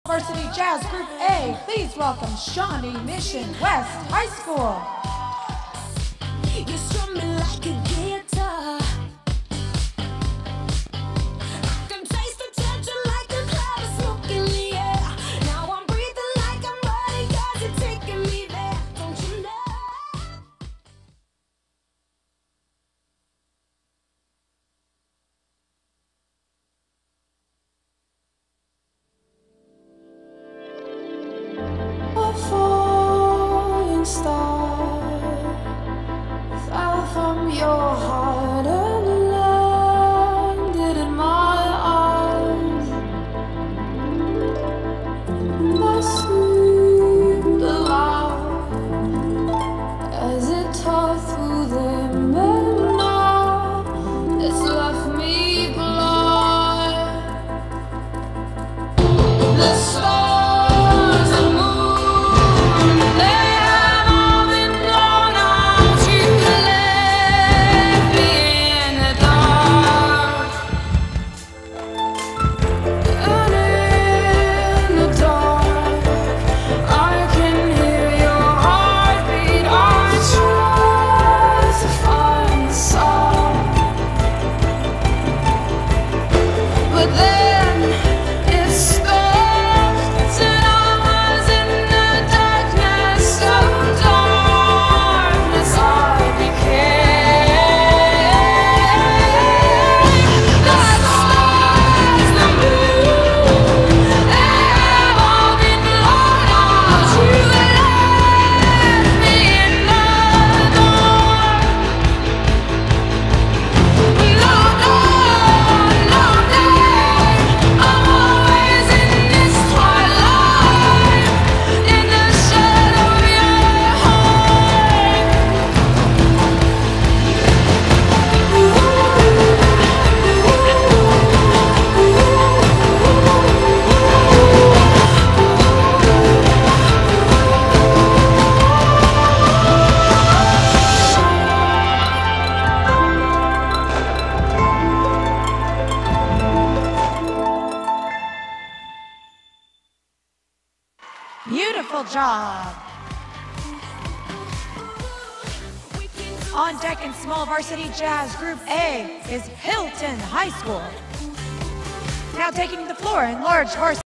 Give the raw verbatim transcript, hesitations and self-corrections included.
Varsity Jazz Group A, please welcome Shawnee Mission West High School. You strum me like a guitar. I can taste the tension like a cloud of smoke in the air. Now I'm breathing like I'm ready, 'cause you're taking me there. Don't you know? A falling star fell from your heart and landed in my arms. I screamed aloud as it tore through them, and now it's left me blind. The stars and moon, they have all been blown out. You left me in the dark, and in the dark I can hear your heartbeat. I try to find the sound, but then it stopped, and I was in the darkness. So darkness I became. The stars, the moon, they have all been blown out. You left me in the dark. No, no, no day, I'm always in this twilight, in the shadow of your heart. Beautiful job. On deck in small Varsity Jazz Group A is Hilton High School. Now taking the floor in large varsity.